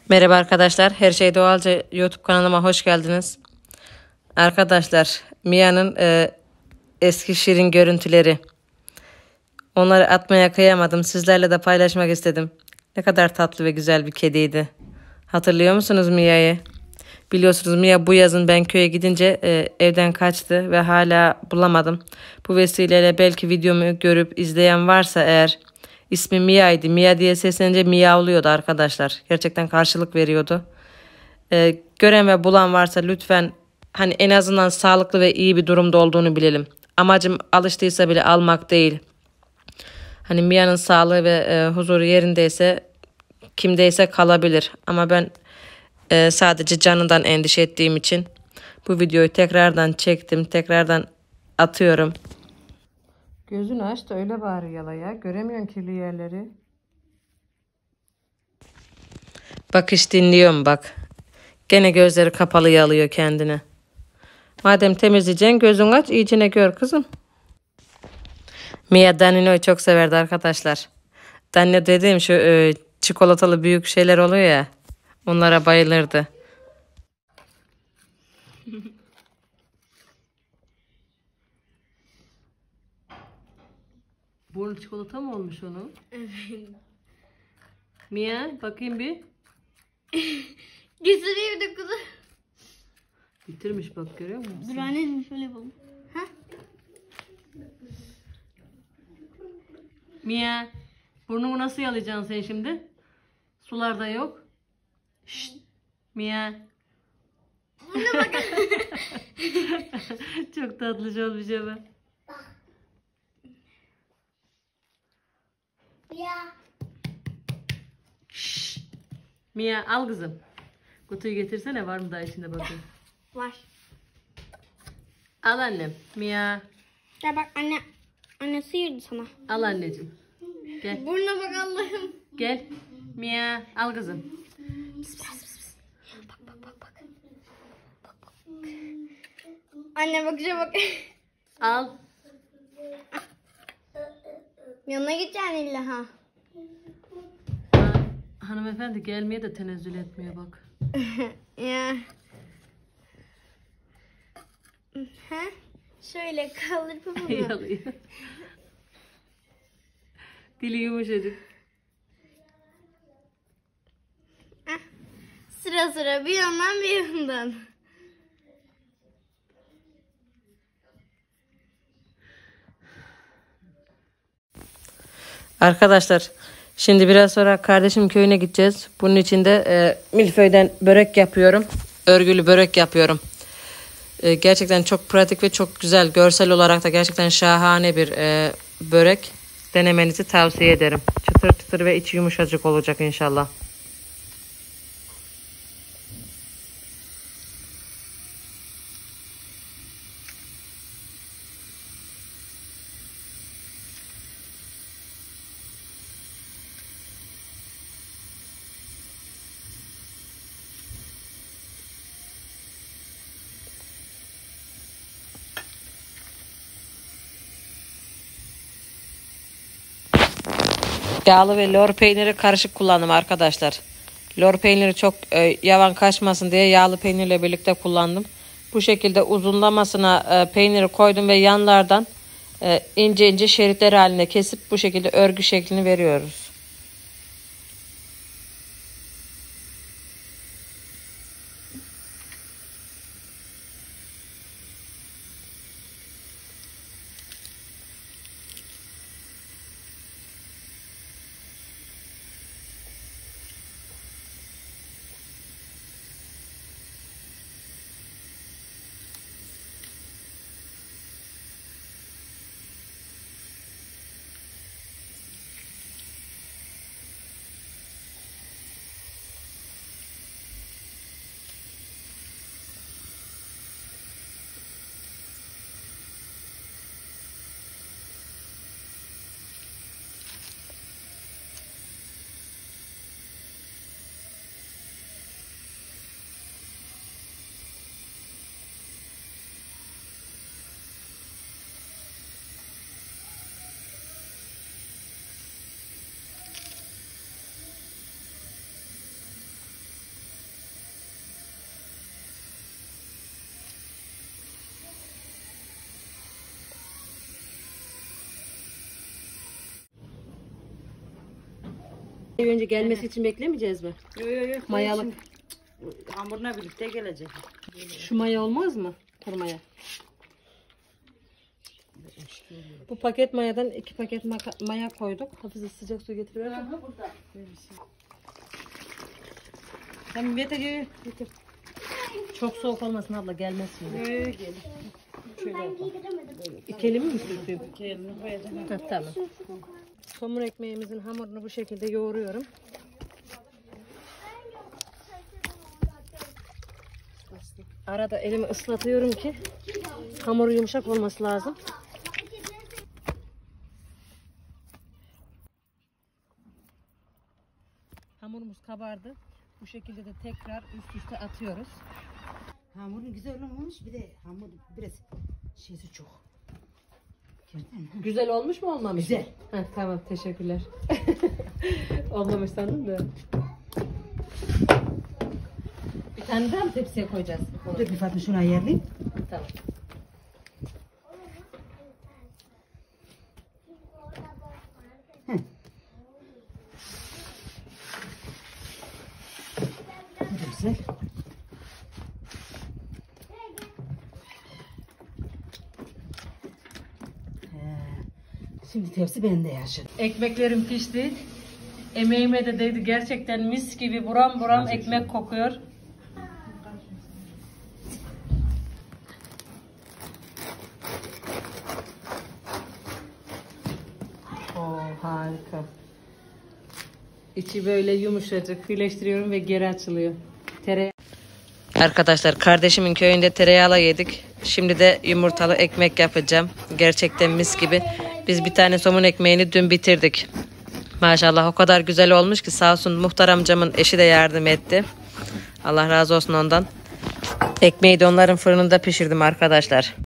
Merhaba arkadaşlar, Her Şey Doğalca YouTube kanalıma hoş geldiniz. Arkadaşlar, Mia'nın eski şirin görüntüleri. Onları atmaya kıyamadım. Sizlerle de paylaşmak istedim. Ne kadar tatlı ve güzel bir kediydi. Hatırlıyor musunuz Mia'yı? Biliyorsunuz Mia bu yazın ben köye gidince evden kaçtı ve hala bulamadım. Bu vesileyle belki videomu görüp izleyen varsa eğer, ismi Mia'ydı. Mia diye seslenince miyavlıyordu arkadaşlar. Gerçekten karşılık veriyordu. Gören ve bulan varsa lütfen hani en azından sağlıklı ve iyi bir durumda olduğunu bilelim. Amacım alıştıysa bile almak değil. Hani Mia'nın sağlığı ve huzuru yerindeyse kimdeyse kalabilir. Ama ben sadece canından endişe ettiğim için bu videoyu tekrardan çektim. Tekrardan atıyorum. Gözünü aç da öyle bari yala ya. Göremiyorsun kirli yerleri. Bakış dinliyorum bak. Gene gözleri kapalı yalıyor kendini. Madem temizleyeceksin gözün aç iyicene gör kızım. Mia Danino'yu çok severdi arkadaşlar. Danino dediğim şu çikolatalı büyük şeyler oluyor ya. Onlara bayılırdı. Burnu çikolata mı olmuş onun? Evet. Mia bakayım bir. Getireyim de kuzu. Bitirmiş bak görüyor musun? Dur annem şöyle yapalım. Ha? Mia burnumu nasıl yalayacaksın sen şimdi? Sularda yok. Şşt. Mia. Buna bak. Çok tatlıca olmuş ama. Ya. Şşt. Mia al kızım. Kutuyu getirsene var mı daha içinde bakayım. Var. Al annem. Mia. Ya bak anne. Anne sıyırdı sana. Al anneciğim. Gel. Burnuna bak Allah'ım. Gel. Mia al kızım. Bak bak bak bak. Bak bak. Anne bakışa bak. Al. Yanına gideceksin illa ha. Hanımefendi gelmeye de tenezzül etmiyor bak. Ya. Ha? Şöyle kaldır papuğunu. Yalıyor. Dili yumuşacık. Ah, sıra sıra bir yandan bir yandan. Arkadaşlar şimdi biraz sonra kardeşim köyüne gideceğiz. Bunun için de milföyden börek yapıyorum. Örgülü börek yapıyorum. Gerçekten çok pratik ve çok güzel. Görsel olarak da gerçekten şahane bir börek. Denemenizi tavsiye ederim. Çıtır çıtır ve içi yumuşacık olacak inşallah. Yağlı ve lor peyniri karışık kullandım arkadaşlar. Lor peyniri çok yavan kaçmasın diye yağlı peynirle birlikte kullandım. Bu şekilde uzunlamasına peyniri koydum ve yanlardan ince ince şeritler haline kesip bu şekilde örgü şeklini veriyoruz. Önce gelmesi için beklemeyeceğiz mi? Yok. Mayalık. Hamurla birlikte gelecek. Şu maya olmaz mı? Kuru maya. Bu paket mayadan 2 paket maya koyduk. Hafif sıcak su getiriyor. Burada. Sen getir. Çok soğuk olmasın abla, gelmez şimdi. Gelin. İkeli mi sürdüm? Gelin koyacağım. Tamam. Somur ekmeğimizin hamurunu bu şekilde yoğuruyorum. Arada elimi ıslatıyorum ki hamuru yumuşak olması lazım. Hamurumuz kabardı. Bu şekilde de tekrar üst üste atıyoruz. Hamurun güzel olmuş. Bir de hamur biraz şeysi çok. Gördün mü? Güzel olmuş mu, olmamış? Güzel. Heh, tamam, teşekkürler. Olmamış sandım da. Bir tane daha mı tepsiye koyacağız? Dur bir Fatma şunu ayarlayayım. Tamam. Bu da güzel. Şimdi tepsi bende yaşadı. Ekmeklerim pişti. Emeğime de değdi. Gerçekten mis gibi buram buram ekmek kokuyor. Oo, harika. İçi böyle yumuşacık. Birleştiriyorum ve geri açılıyor. Tereyağı. Arkadaşlar, kardeşimin köyünde tereyağla yedik. Şimdi de yumurtalı ekmek yapacağım. Gerçekten mis gibi. Biz bir tane somun ekmeğini dün bitirdik. Maşallah o kadar güzel olmuş ki, sağ olsun muhtar amcamın eşi de yardım etti. Allah razı olsun ondan. Ekmeği de onların fırınında pişirdim arkadaşlar.